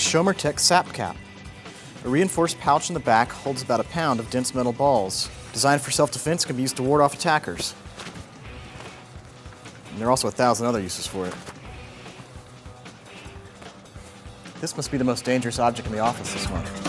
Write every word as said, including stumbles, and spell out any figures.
Shomer-Tec Sap cap. A reinforced pouch in the back holds about a pound of dense metal balls. Designed for self-defense, can be used to ward off attackers. And there are also a thousand other uses for it. This must be the most dangerous object in the office this month.